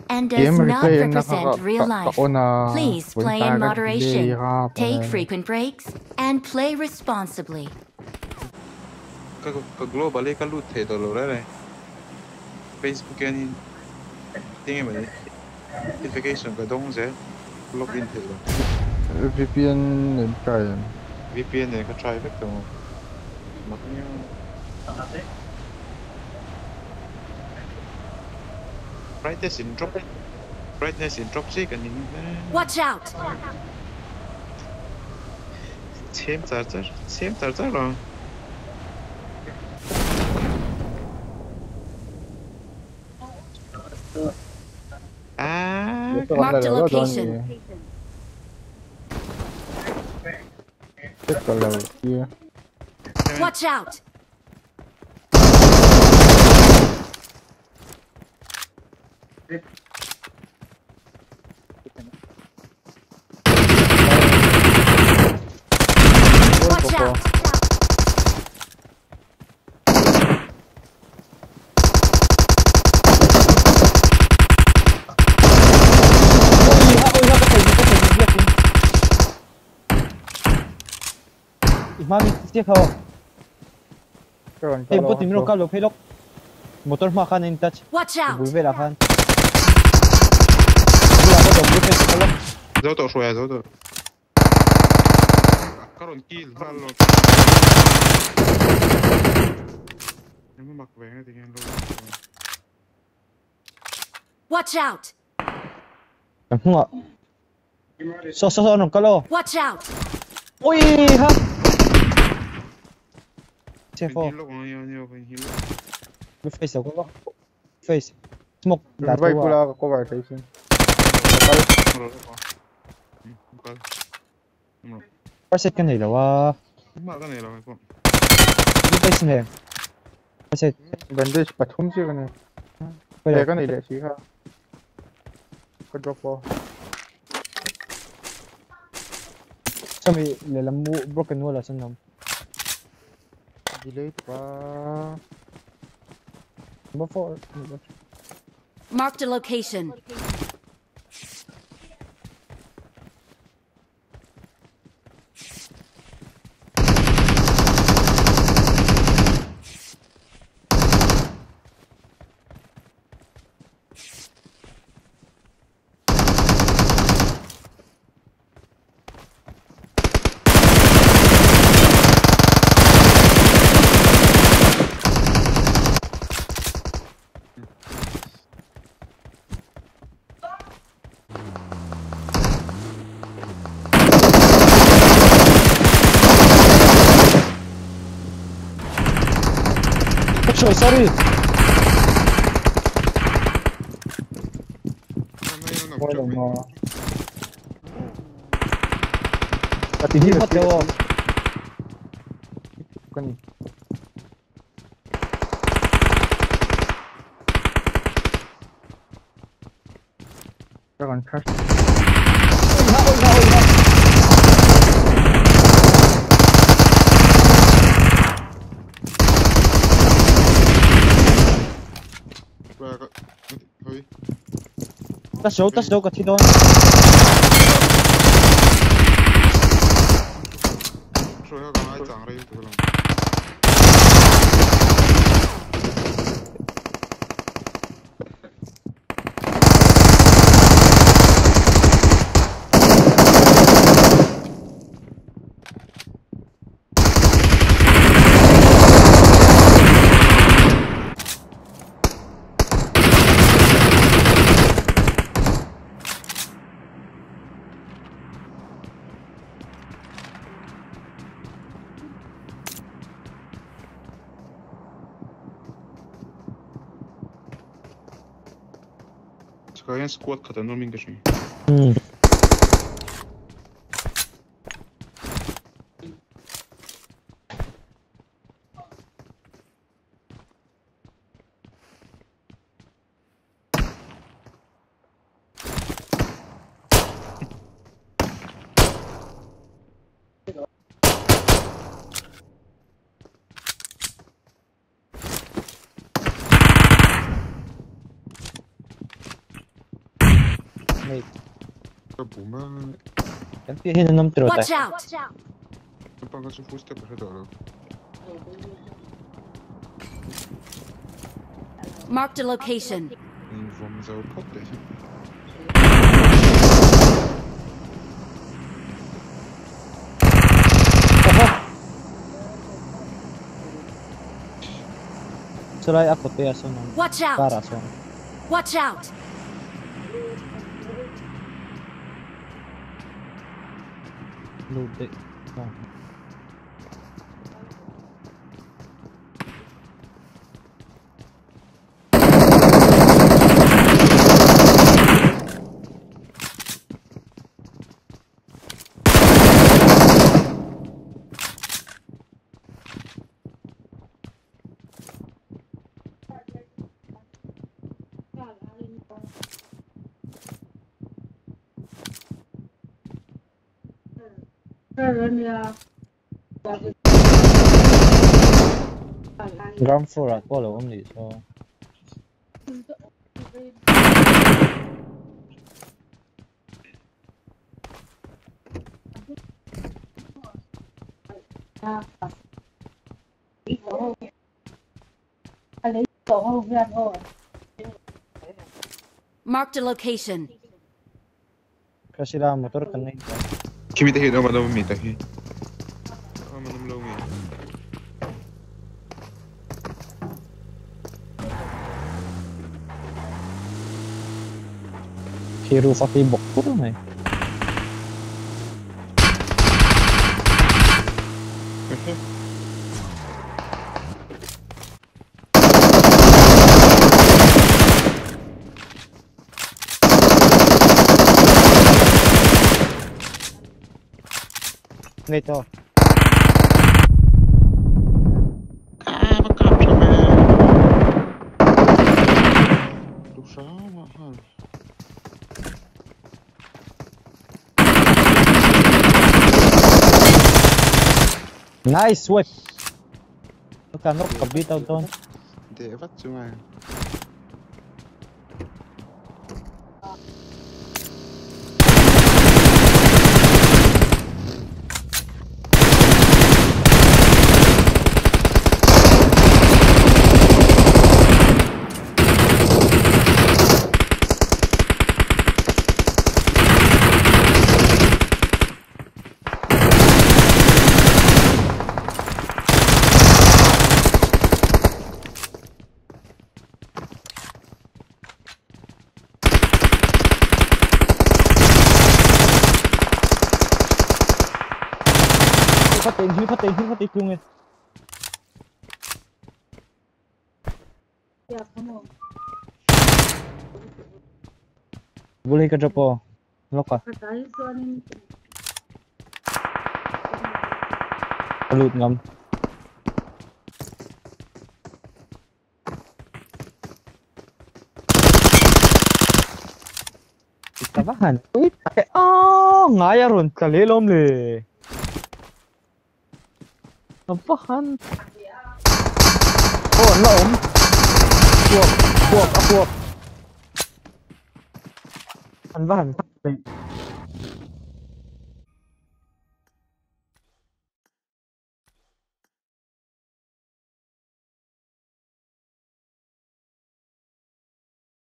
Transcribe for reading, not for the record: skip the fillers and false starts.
and does not represent real life. Please play in moderation, take frequent breaks, and play responsibly. Global ka loot the dollar Facebook any thing mà notification ka dong se login the lo VPN try VPN ka try vek to makanya brightness in drop sig and watch out. Same charger lo Mark the location. Watch out. Watch out. Mami, siya ka. Eh, puti mo ka lo, pelok. Motor makan in touch. Watch out. Bulbe lakan. Zoto шоя zoto. Karon kill halo. Nemu mak benga tingin lo. Watch out. Ano nga? So anong kalo? Watch out. Uy, ha. C4. Face ako. Face. Smoke. Revive pula ako cover station. Parset ka nila wa. Ka nila ko. Face na. Parset. Bandage pathum si kane. Kaya ka nila siya. Ka drop po. Kami lalam mo broken wala sa nam. Delay pa. Before. Mark the location. Sorry. Wala mo. Pati hindi mo tayo. Kani. Karon crash. Tas daw kasi doon. Shoya ka mai chang rai to lang. Kaya squad ka tanong min kasi. Mate. Buma. Kan tihin nam tro Watch ta. out! Napaka sa footstep sa dolo. Marked a location. Vom zo potte. Suray ako te aso nam. Watch out! Para so. Watch out! Lude. Ground floor at polo only so. Marked a location. Kasi sila motor kan na ito. Kimi tahi na madam mi tahi. Manam low mi. Hero sa tibok ko na eh. Ito. Bakap sama. Dosa mahal. Nice sweat. Kanok kabitaw doon. Det var cuma. Hipat yung eh. Boleh ka po. Loka. Loot ngam. Itabahan. Uy, ngaya ron kalilom le. Apahan. Oh, laom. Kuwak. Anbahan.